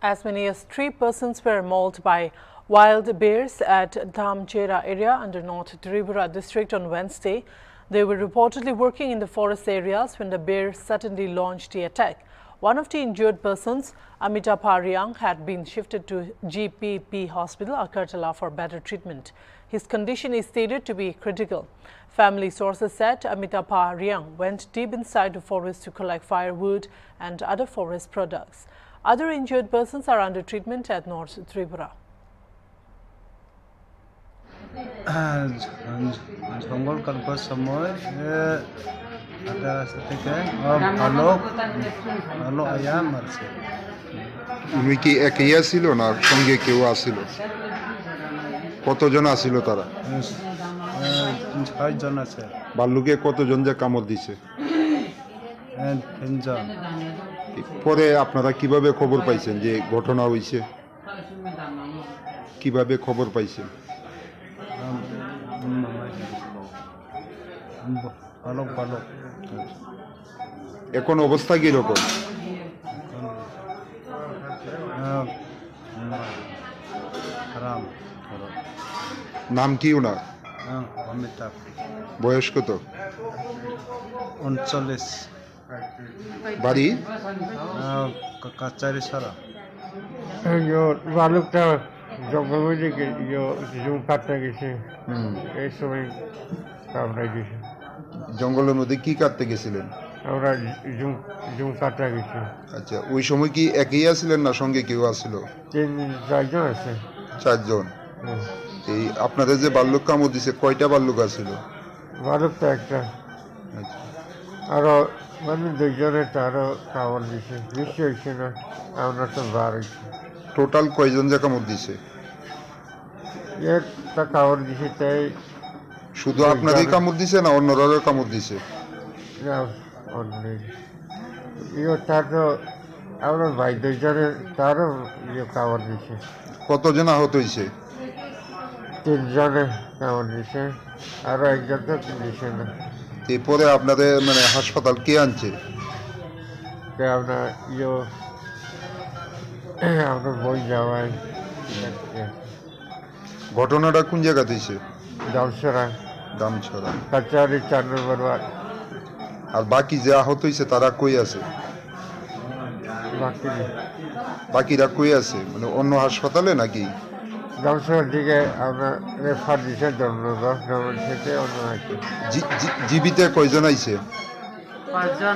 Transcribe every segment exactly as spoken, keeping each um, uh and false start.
As many as three persons were mauled by wild bears at Dhamchera area under North Tripura district on Wednesday. They were reportedly working in the forest areas when the bear suddenly launched the attack. One of the injured persons, Amita Pariang, had been shifted to G P P Hospital, Agartala, for better treatment. His condition is stated to be critical. Family sources said Amita Pariang went deep inside the forest to collect firewood and other forest products. Other injured persons are under treatment at North Tripura. জঙ্গল কাটবার সময় রাস্তা থেকে ভালো ভালো আয়া মারছে। উনি কি একাই ছিল না সঙ্গে কেউ আসছিল? কতজন আসছিল তারা? ছয় জন আছে। ভাল্লুকে কতজন যে কামড় দিছে? তিনজন। পরে আপনারা কিভাবে খবর পাইছেন যে ঘটনা হয়েছে? কিভাবে খবর পাইছেন? ভালো ভালো। এখন অবস্থা কিরকম? নাম কি ওনার? অমিতাভ। বয়স কত? উনচল্লিশ। বাড়ি? কাচারি সারা। ভালুকটা জঙ্গল মধ্যে জুম কাটতে গেছে, এই সময় কামড়াই গেছে। জঙ্গলের মধ্যে কি কাটতে গেছিলেন? আমরা জুম জুম কাটতে গেছি। আচ্ছা, ওই সময় কি একই আসছিলেন না সঙ্গে কেউ আসছিল? তিন চারজন আছে। চারজন। এই আপনাদের যে ভাল্লুক কামড় দিছে, কয়টা ভাল্লুক আসছিল? ভালুকটা একটা, আরো মানে দুইজনের তারও কামড় দিছে, বেশি হয়েছে না, আমরা তো বার হয়েছে। টোটাল কয়জন যে কামড় দিছে? একটা কামড় দিছে, তাই শুধু আপনারই কামড় দিছে না অন্যরাও কামড় দিছে? ইয়ে তার তো আমরা ভাই দুইজনের তারও ইয়ে কামড় দিছে। কতজন আহত হয়েছে? তিনজনে কামড় দিছে, আরো একজন তো দিছে না। এরপরে আপনাদের মানে হাসপাতাল কে আনছে? আমরা ইয়ে আমরা বই যাওয়াই। ঘটনাটা কোন জায়গা দিয়েছে? দামছড়া। দামছড়া। কাচারি চার নম্বর ওয়ার্ড। আর বাকি যে আহত হয়েছে তারা কই আছে? বাকি বাকিরা কই আছে, মানে অন্য হাসপাতালে নাকি? দামছড়ার দিকে আমরা রেফার দিছে ধর্মগঞ্জ নগর থেকে অন্য আছে। জীবিতে কয়জন আইছে? পাঁচজন।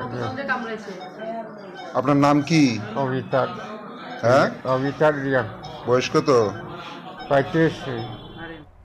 আপনার নাম কি? অমিতাভ। হ্যাঁ, অমিতাভ রিয়াং। বয়স কত? পঁয়ত্রিশ।